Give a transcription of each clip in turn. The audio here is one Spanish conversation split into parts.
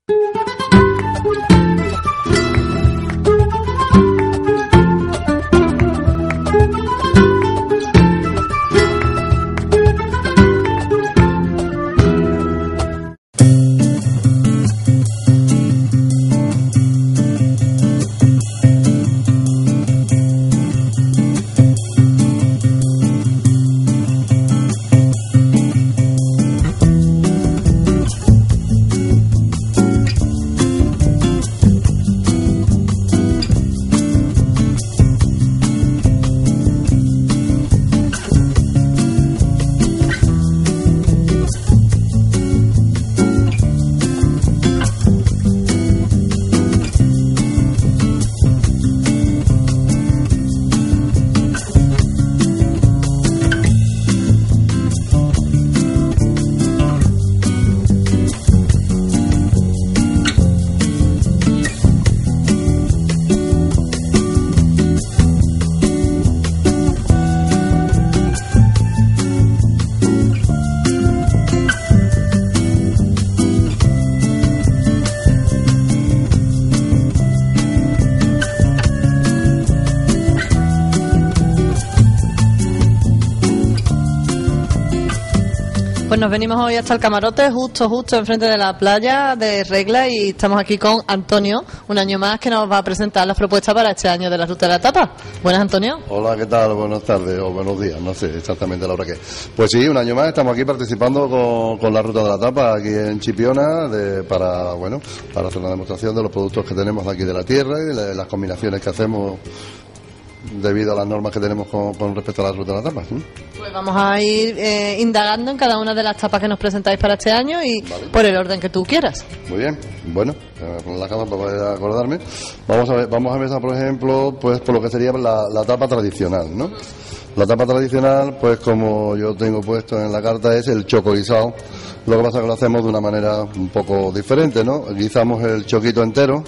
Pues nos venimos hoy hasta el Camarote, justo enfrente de la playa de Regla, y estamos aquí con Antonio, un año más, que nos va a presentar las propuestas para este año de la Ruta de la Tapa. Buenas, Antonio. Hola, ¿qué tal? Buenas tardes o buenos días, no sé exactamente la hora que es. Pues sí, un año más estamos aquí participando con la Ruta de la Tapa aquí en Chipiona para hacer una demostración de los productos que tenemos aquí de la tierra y de las combinaciones que hacemos debido a las normas que tenemos con respecto a la Ruta de la Tapa. ¿Sí? Pues vamos a ir indagando en cada una de las tapas que nos presentáis para este año y vale, por el orden que tú quieras. Muy bien, bueno, con la cámara para poder acordarme. Vamos a empezar, por ejemplo, pues por lo que sería la tapa tradicional, ¿no? La tapa tradicional, pues como yo tengo puesto en la carta, es el choco guisado. Lo que pasa es que lo hacemos de una manera un poco diferente, ¿no? Guisamos el choquito entero,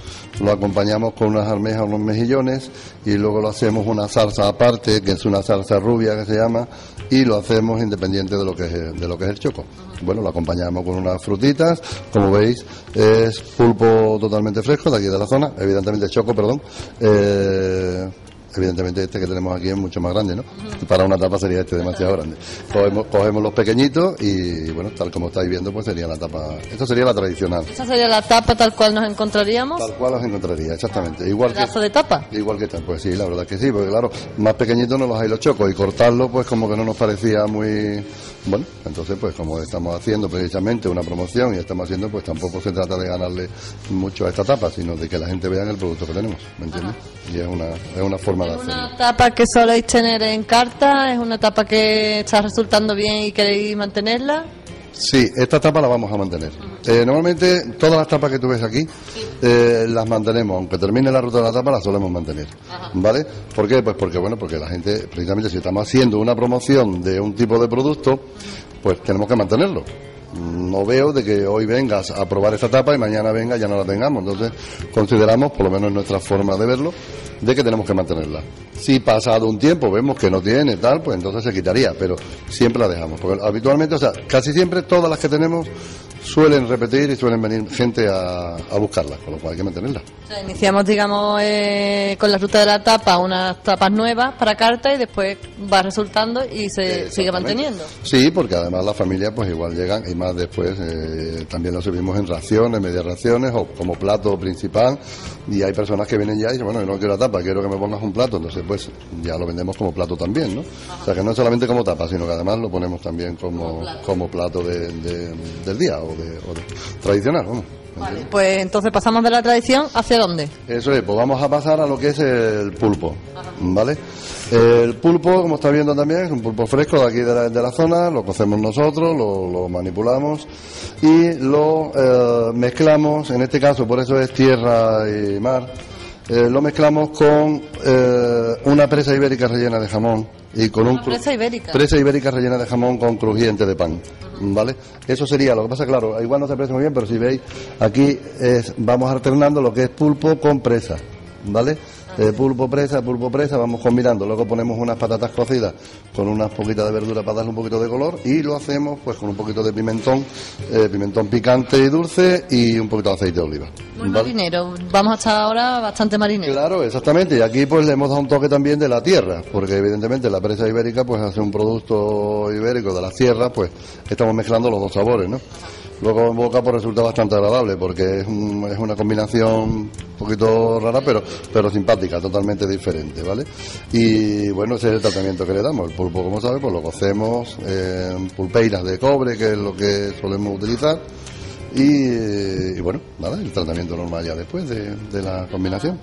lo acompañamos con unas almejas, unos mejillones, y luego lo hacemos una salsa aparte, que es una salsa rubia que se llama, y lo hacemos independiente de lo que es el choco. Bueno, lo acompañamos con unas frutitas, como veis, es pulpo totalmente fresco de aquí de la zona, evidentemente choco, perdón. Evidentemente este que tenemos aquí es mucho más grande, ¿no? Para una tapa sería este demasiado grande. Cogemos los pequeñitos y, bueno, tal como estáis viendo, pues sería la tapa. Esta sería la tradicional. ¿Esa sería la tapa tal cual nos encontraríamos? Tal cual los encontraría, exactamente. Igual ¿Pedazo de tapa? Igual que tal, pues sí, la verdad que sí, porque claro, más pequeñitos no los hay los chocos y cortarlo pues como que no nos parecía muy... Bueno, entonces pues como estamos haciendo precisamente una promoción y estamos haciendo, pues tampoco se trata de ganarle mucho a esta tapa, sino de que la gente vea el producto que tenemos, ¿me entiendes? Y es una forma de hacerlo. ¿Es una tapa que soléis tener en carta? ¿Es una tapa que está resultando bien y queréis mantenerla? Sí, esta tapa la vamos a mantener. Normalmente todas las tapas que tú ves aquí las mantenemos, aunque termine la ruta de la tapa las solemos mantener. ¿Vale? ¿Por qué? Pues porque la gente, precisamente si estamos haciendo una promoción de un tipo de producto, pues tenemos que mantenerlo. No veo de que hoy vengas a probar esta tapa y mañana venga ya no la tengamos. Entonces consideramos, por lo menos en nuestra forma de verlo, de que tenemos que mantenerla. Si pasado un tiempo vemos que no tiene tal, pues entonces se quitaría, pero siempre la dejamos, porque habitualmente, o sea, casi siempre todas las que tenemos suelen repetir y suelen venir gente a buscarlas, con lo cual hay que mantenerlas. O sea, iniciamos, digamos, con la ruta de la tapa, unas tapas nuevas para carta y después va resultando y se sigue manteniendo. Sí, porque además las familias pues igual llegan y más después también lo servimos en raciones, medias raciones o como plato principal, y hay personas que vienen ya y dicen, bueno, yo no quiero la tapa, quiero que me pongas un plato, entonces pues ya lo vendemos como plato también, ¿no? O sea que no es solamente como tapa, sino que además lo ponemos también como plato del día o de tradicional, vamos. Vale, pues entonces pasamos de la tradición, ¿hacia dónde? Eso es, pues vamos a pasar a lo que es el pulpo, ¿vale? El pulpo, como está viendo también, es un pulpo fresco de aquí de la zona, lo cocemos nosotros, lo manipulamos y lo mezclamos, en este caso por eso es tierra y mar, lo mezclamos con una presa ibérica rellena de jamón y con presa ibérica rellena de jamón con crujiente de pan, ¿vale? Eso sería, lo que pasa, claro, igual no se aprecia muy bien, pero si veis aquí vamos alternando lo que es pulpo con presa, ¿vale? pulpo presa, vamos combinando, luego ponemos unas patatas cocidas con unas poquitas de verdura para darle un poquito de color y lo hacemos pues con un poquito de pimentón picante y dulce y un poquito de aceite de oliva. Muy marinero, vamos a estar ahora bastante marinero. Claro, exactamente, y aquí pues le hemos dado un toque también de la tierra, porque evidentemente la presa ibérica pues hace un producto ibérico de la sierra, pues estamos mezclando los dos sabores, ¿no? Luego en boca pues resulta bastante agradable porque es una combinación un poquito rara pero simpática, totalmente diferente, ¿vale? Y bueno, ese es el tratamiento que le damos. El pulpo, como sabes, pues lo cocemos en pulpeiras de cobre, que es lo que solemos utilizar. Y bueno, nada, el tratamiento normal ya después de la combinación.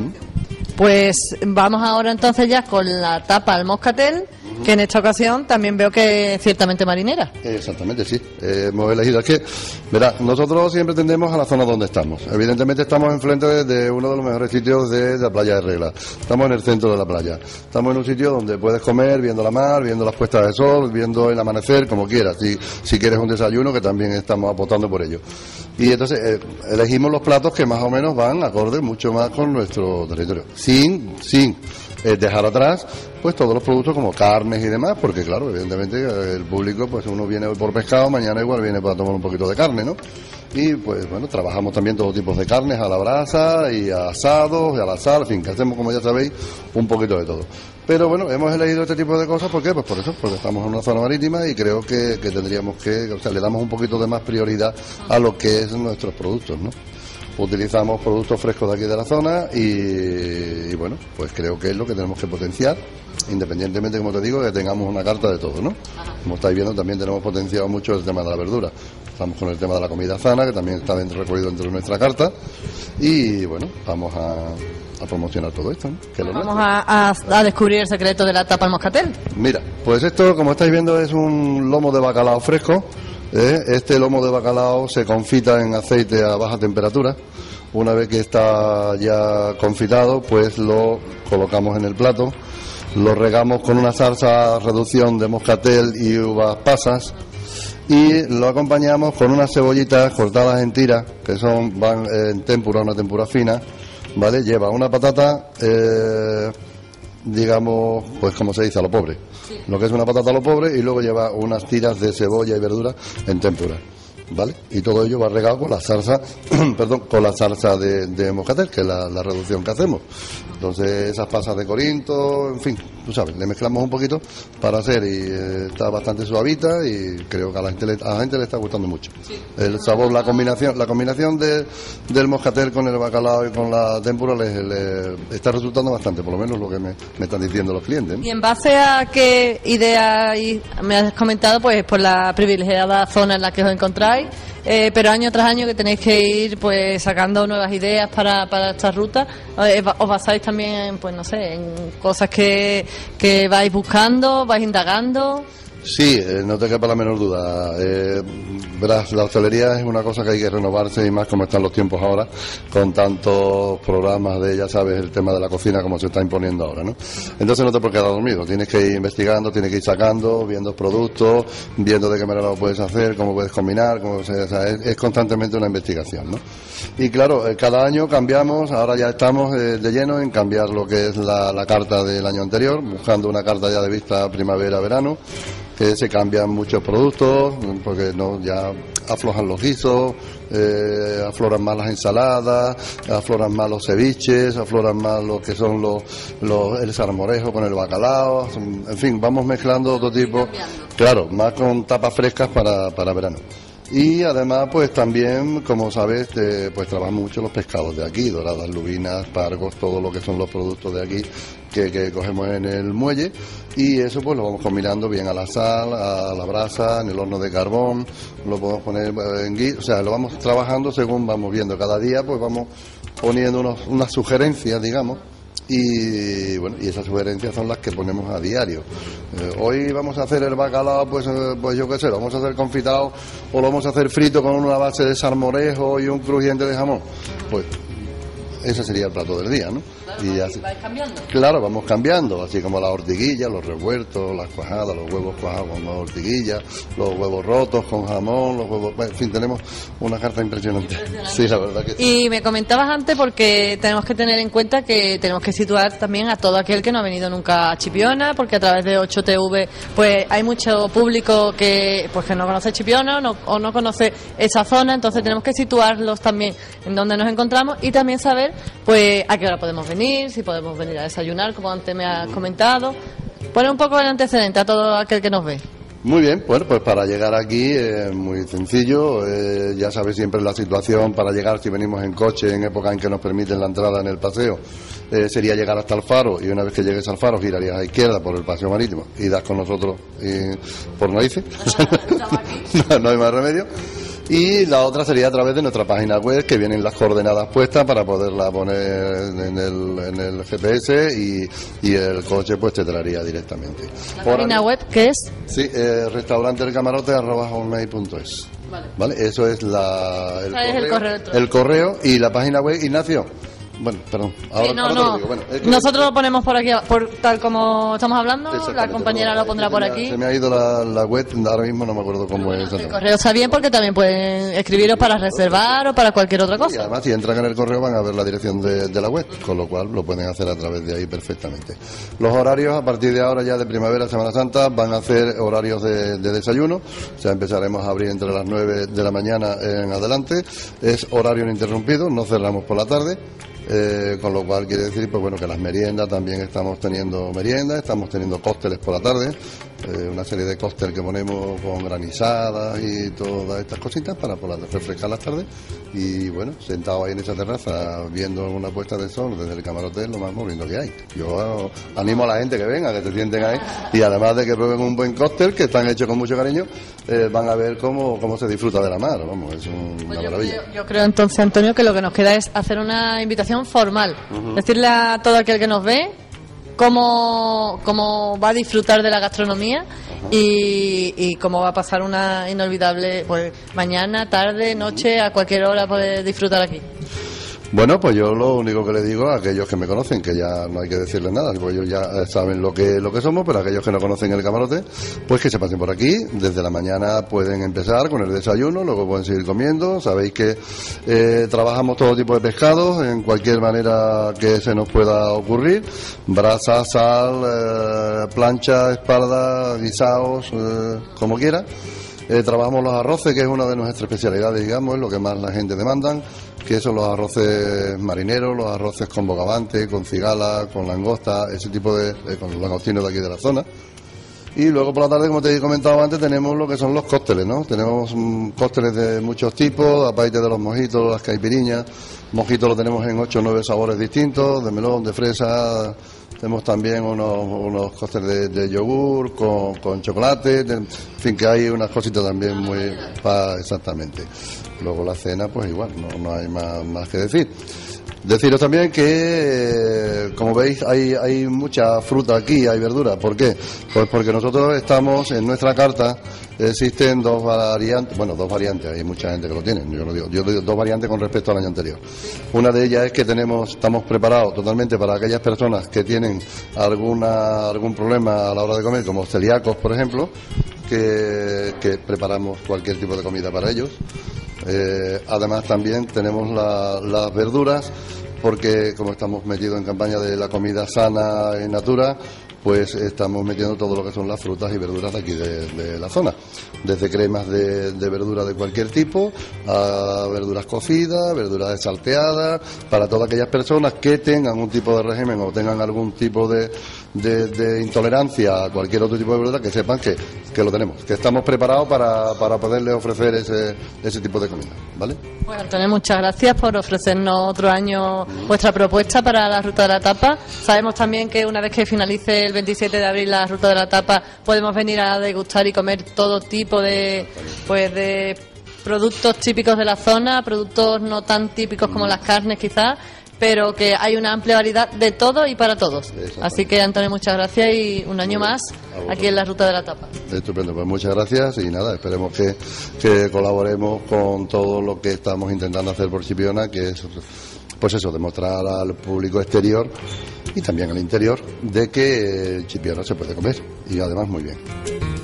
Pues vamos ahora entonces ya con la tapa al moscatel, que en esta ocasión también veo que es ciertamente marinera. Exactamente, sí. Hemos elegido, es que, verá, nosotros siempre tendemos a la zona donde estamos. Evidentemente estamos enfrente de uno de los mejores sitios de la playa de Regla. Estamos en el centro de la playa. Estamos en un sitio donde puedes comer viendo la mar, viendo las puestas de sol, viendo el amanecer, como quieras. Si quieres un desayuno, que también estamos apostando por ello. Y entonces elegimos los platos que más o menos van acorde mucho más con nuestro territorio. Sin dejar atrás pues todos los productos como carnes y demás, porque claro, evidentemente el público, pues uno viene hoy por pescado, mañana igual viene para tomar un poquito de carne, ¿no? Y pues bueno, trabajamos también todo tipo de carnes a la brasa y a asados y a la sal, en fin, que hacemos, como ya sabéis, un poquito de todo. Pero bueno, hemos elegido este tipo de cosas, ¿por qué? Pues por eso, porque estamos en una zona marítima y creo que tendríamos que, o sea, le damos un poquito de más prioridad a lo que es nuestros productos, ¿no? Utilizamos productos frescos de aquí de la zona y bueno, pues creo que es lo que tenemos que potenciar, independientemente, como te digo, que tengamos una carta de todo, ¿no? Como estáis viendo, también tenemos potenciado mucho el tema de la verdura. Estamos con el tema de la comida sana, que también está recurrido dentro de nuestra carta, y bueno, vamos a promocionar todo esto, ¿no? Que vamos a descubrir el secreto de la tapa al moscatel. Mira, pues esto, como estáis viendo, es un lomo de bacalao fresco. Este lomo de bacalao se confita en aceite a baja temperatura. Una vez que está ya confitado, pues lo colocamos en el plato, lo regamos con una salsa a reducción de moscatel y uvas pasas y lo acompañamos con unas cebollitas cortadas en tiras, que van en tempura, una tempura fina, ¿vale? Lleva una patata, digamos, pues como se dice, a lo pobre. Sí. Lo que es una patata a lo pobre, y luego lleva unas tiras de cebolla y verdura en tempura, ¿vale? Y todo ello va regado con la salsa, con la salsa de moscatel, que es la reducción que hacemos. Entonces, esas pasas de Corinto, en fin, tú sabes, le mezclamos un poquito para hacer, y está bastante suavita, y creo que a la gente le está gustando mucho. Sí. El sabor, la combinación del moscatel con el bacalao y con la tempura le está resultando bastante, por lo menos lo que me están diciendo los clientes, ¿no? ¿Y en base a qué idea me has comentado? Pues por la privilegiada zona en la que os encontráis, pero año tras año que tenéis que ir pues sacando nuevas ideas para esta ruta, os basáis también, pues no sé, en cosas que vais buscando, vais indagando. Sí, no te quepa la menor duda. Verás, la hostelería es una cosa que hay que renovarse, y más como están los tiempos ahora, con tantos programas de, ya sabes, el tema de la cocina como se está imponiendo ahora, ¿no? Entonces no te puedes quedar dormido, tienes que ir investigando, tienes que ir sacando, viendo productos, viendo de qué manera lo puedes hacer, cómo puedes combinar, o sea, es constantemente una investigación, ¿no? Y claro, cada año cambiamos, ahora ya estamos de lleno en cambiar lo que es la carta del año anterior, buscando una carta ya de vista primavera-verano, que se cambian muchos productos, porque ya aflojan los guisos, afloran más las ensaladas, afloran más los ceviches, afloran más lo que son el salmorejo con el bacalao, en fin, vamos mezclando otro tipo, claro, más con tapas frescas para verano. Y además, pues también, como sabes, pues trabajamos mucho los pescados de aquí, doradas, lubinas, pargos, todo lo que son los productos de aquí que cogemos en el muelle, y eso pues lo vamos combinando bien a la sal, a la brasa, en el horno de carbón, lo podemos poner en guiso, o sea, lo vamos trabajando según vamos viendo. Cada día pues vamos poniendo unas sugerencias, digamos, y bueno, y esas sugerencias son las que ponemos a diario. Hoy vamos a hacer el bacalao, pues yo qué sé, lo vamos a hacer confitado o lo vamos a hacer frito con una base de salmorejo y un crujiente de jamón. Pues ese sería el plato del día, ¿no? Claro, y así, vais cambiando. claro, vamos cambiando, así como las ortiguillas, los revueltos, las cuajadas, los huevos cuajados con las ortiguillas, los huevos rotos con jamón, los huevos... En fin, tenemos una carta impresionante. Sí, la verdad que sí. Y me comentabas antes, porque tenemos que tener en cuenta que tenemos que situar también a todo aquel que no ha venido nunca a Chipiona, porque a través de 8TV pues hay mucho público que pues que no conoce Chipiona o no conoce esa zona, entonces tenemos que situarlos también en donde nos encontramos y también saber pues a qué hora podemos venir, si podemos venir a desayunar, como antes me has comentado. Poner un poco el antecedente a todo aquel que nos ve. Muy bien, bueno, pues para llegar aquí es muy sencillo, ya sabes siempre la situación para llegar, si venimos en coche en época en que nos permiten la entrada en el paseo, sería llegar hasta el faro y una vez que llegues al faro girarías a izquierda por el paseo marítimo y das con nosotros por narices, no hay más remedio. Y la otra sería a través de nuestra página web, que vienen las coordenadas puestas para poderla poner en el GPS y el coche pues te traería directamente. ¿La página web qué es? Sí, restauranteelcamarote@hotmail.es. Vale, eso es el correo y la página web, Ignacio. Bueno, perdón. Ahora, sí, ahora no. te lo digo. Bueno, nosotros lo ponemos por aquí, tal como estamos hablando, la compañera lo pondrá por aquí. Se me ha ido la web, ahora mismo no me acuerdo cómo es. El correo está bien porque también pueden escribiros para reservar o para cualquier otra cosa. Y además, si entran en el correo van a ver la dirección de la web, con lo cual lo pueden hacer a través de ahí perfectamente. Los horarios a partir de ahora, ya de primavera, Semana Santa, van a hacer horarios de desayuno. O sea, empezaremos a abrir entre las 9 de la mañana en adelante. Es horario ininterrumpido, no cerramos por la tarde. Con lo cual quiere decir pues bueno que las meriendas también estamos teniendo meriendas, estamos teniendo cócteles por la tarde, una serie de cócteles que ponemos con granizadas y todas estas cositas para refrescar las tardes y bueno, sentado ahí en esa terraza viendo una puesta de sol desde el camarote es lo más bonito que hay. Yo animo a la gente que venga, que se sienten ahí y además de que prueben un buen cóctel que están hechos con mucho cariño, van a ver cómo se disfruta de la mar, vamos, es una maravilla. Yo creo entonces, Antonio, que lo que nos queda es hacer una invitación formal, decirle a todo aquel que nos ve cómo va a disfrutar de la gastronomía y cómo va a pasar una inolvidable pues mañana, tarde, noche, a cualquier hora poder disfrutar aquí. Bueno, pues yo lo único que le digo a aquellos que me conocen, que ya no hay que decirles nada, porque ellos ya saben lo que somos, pero aquellos que no conocen el camarote, pues que se pasen por aquí. Desde la mañana pueden empezar con el desayuno, luego pueden seguir comiendo. Sabéis que trabajamos todo tipo de pescados, en cualquier manera que se nos pueda ocurrir. Brasa, sal, plancha, espalda, guisaos, como quiera. Trabajamos los arroces, que es una de nuestras especialidades, digamos, es lo que más la gente demandan, que son los arroces marineros, los arroces con bogavante, con cigala, con langosta, ese tipo con los langostinos de aquí de la zona. Y luego por la tarde, como te he comentado antes, tenemos lo que son los cócteles, ¿no? Tenemos cócteles de muchos tipos, aparte de los mojitos, las caipiriñas. Mojitos lo tenemos en 8 o 9 sabores distintos, de melón, de fresa. Tenemos también unos cócteles de yogur con chocolate, en fin, que hay unas cositas también muy... exactamente. Luego la cena, pues igual, no hay más que decir. Deciros también que, como veis, hay mucha fruta aquí, hay verdura. ¿Por qué? Pues porque nosotros estamos, en nuestra carta, existen dos variantes, hay mucha gente que lo tiene, yo digo dos variantes con respecto al año anterior. Una de ellas es que estamos preparados totalmente para aquellas personas que tienen algún problema a la hora de comer, como celíacos, por ejemplo, que preparamos cualquier tipo de comida para ellos. Además también tenemos las verduras, porque como estamos metidos en campaña de la comida sana en natura, pues estamos metiendo todo lo que son las frutas y verduras de aquí de la zona, desde cremas de verdura de cualquier tipo a verduras cocidas, verduras salteadas, para todas aquellas personas que tengan un tipo de régimen o tengan algún tipo de intolerancia a cualquier otro tipo de verdura, que sepan que lo tenemos, que estamos preparados para poderles ofrecer ese tipo de comida, ¿vale? Pues Antonio, muchas gracias por ofrecernos otro año vuestra propuesta para la Ruta de la Tapa. Sabemos también que una vez que finalice el 27 de abril la Ruta de la Tapa, podemos venir a degustar y comer todo tipo de productos típicos de la zona, productos no tan típicos como las carnes quizás, pero que hay una amplia variedad de todo y para todos. Así que, Antonio, muchas gracias y un año más aquí en la Ruta de la Tapa. Estupendo, pues muchas gracias y nada, esperemos que colaboremos con todo lo que estamos intentando hacer por Chipiona, que es pues eso, demostrar al público exterior y también al interior de que el chipiona se puede comer, y además muy bien.